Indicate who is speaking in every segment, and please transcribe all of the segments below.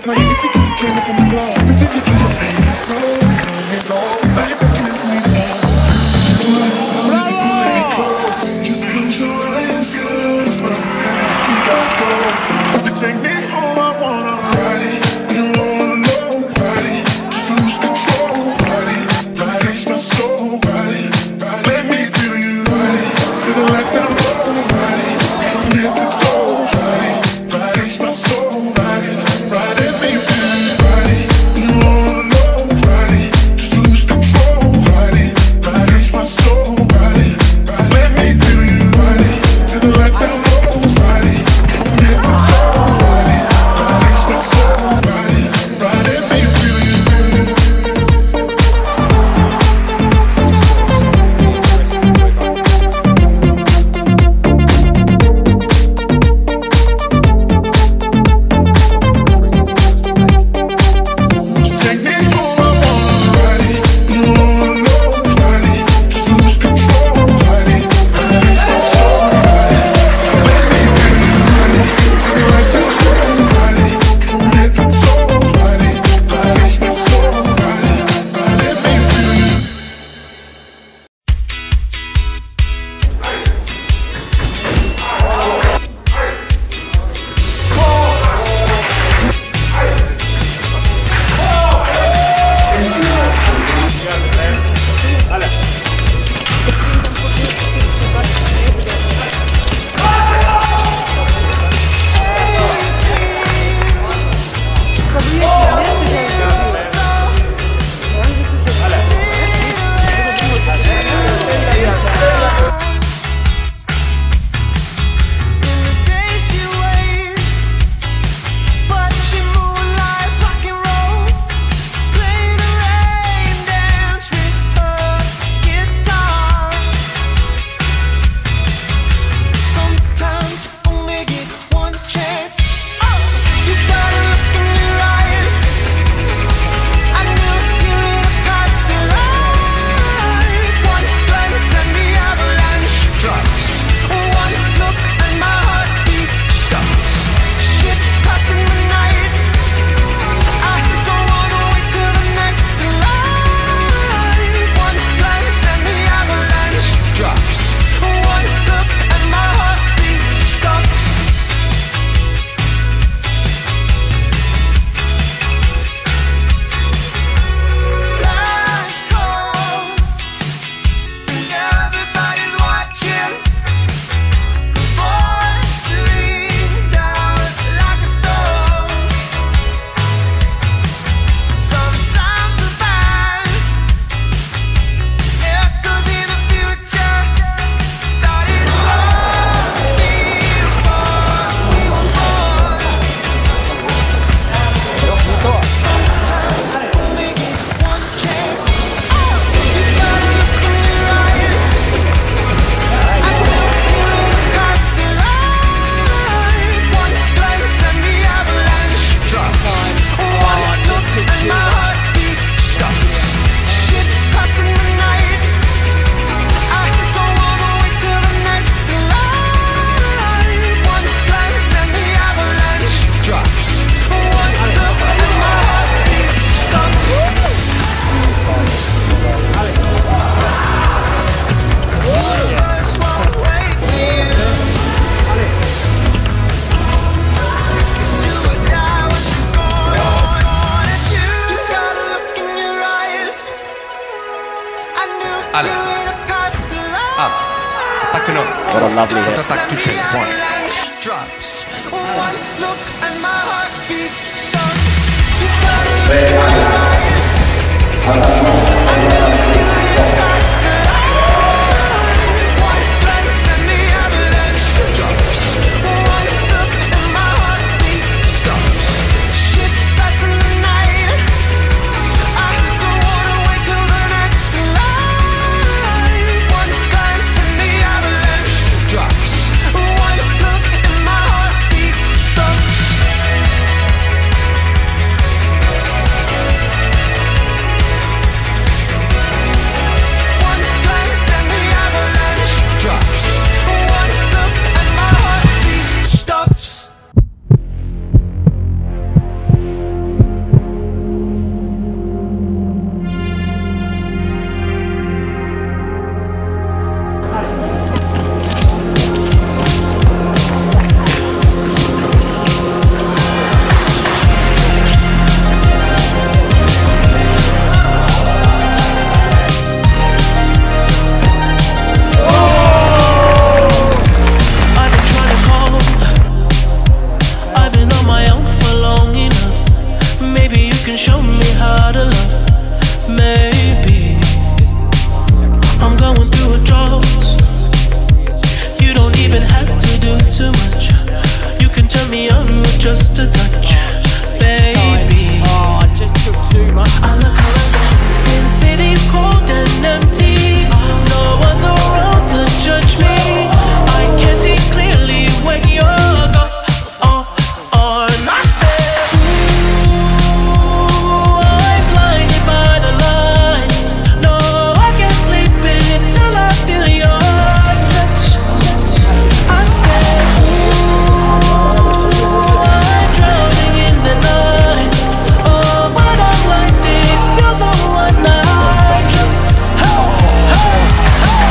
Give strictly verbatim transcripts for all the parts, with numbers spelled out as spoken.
Speaker 1: playing it because it came from the glass. The vision is your favorite song. It's all now you're beckoning for me to dance. Pull it, pull it, pull it close. Just close your eyes, girl. That's what I'm telling you. We gotta go. Don't you take me home? I wanna ride it. You all alone, ride it. Just lose control, ride it. Touch my soul, ride it. Let me feel you, ride it. To the lights down low, ride it. From head to toe, ride it. Touch my soul, ride it. Ride it, me feel you, ride it. You all alone, ride it. Just lose control, ride it. Touch my soul, ride it. Let me feel you, ride it. To the lights down low, ride it. From head to toe, ride it. Touch my soul, ride it. Ride it, me feel you.
Speaker 2: Ale. Up. Attack no.
Speaker 3: What a lovely hit.
Speaker 2: Attack to shake. One.
Speaker 4: Look
Speaker 3: can show me how to love. Maybe I'm going through a drought. You don't even have to do too much. You can turn me on with just a touch, baby.
Speaker 4: Oh, I just took too much.
Speaker 3: I look around, since city's cold and empty, no one's around to judge me. I can see clearly when you're gone. Oh, oh, and I said, ooh, I'm blinded by the lights. No, I can't sleep until I feel your touch. I said, ooh, I'm drowning in the night. Oh, but I'm like this, you're the one I just, hey, hey, hey.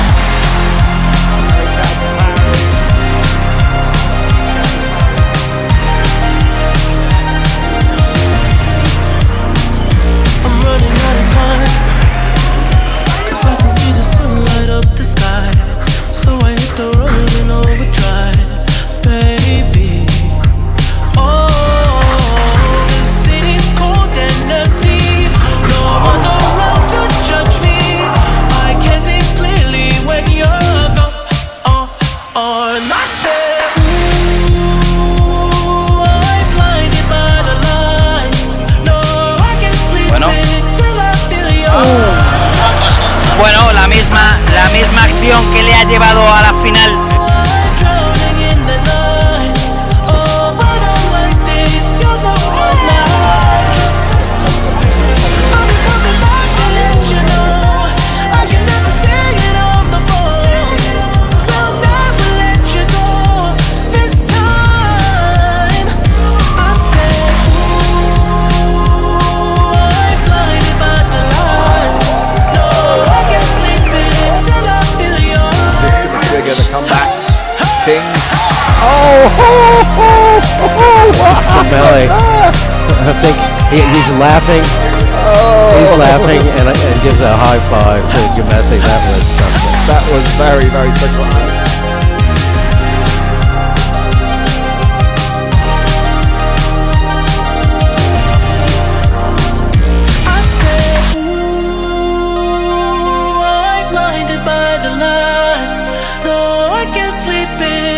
Speaker 3: I'm running out of time, 'cause I can see the sun light up the sky. So I hit the road in overdrive, baby. Oh, the city's cold and empty. No one's around to judge me. I can see clearly when you're gone. Oh, oh, and I said, ooh, I'm blinded by the lights. No, I can sleep
Speaker 5: Bueno.
Speaker 3: until I feel your touch.
Speaker 5: Bueno, la misma, la misma acción que le ha llevado a la final.
Speaker 3: I'm drowning in the night. Oh, but I'm like this, you're the one I just, I'm just coming back to let you know. I can never say it on the phone. They'll never let you go this time. I said, ooh, I'm blinded by the lights. No, I can't sleep until I feel your
Speaker 4: This could trigger the comeback. Kings.
Speaker 6: Oh, oh, oh, oh, oh. Melly. I think he, he's laughing. He's laughing and, and gives a high five to Gumesi. That was something.
Speaker 4: That was very, very special.
Speaker 3: I said, ooh, I'm blinded by the lights. No, I can't sleep in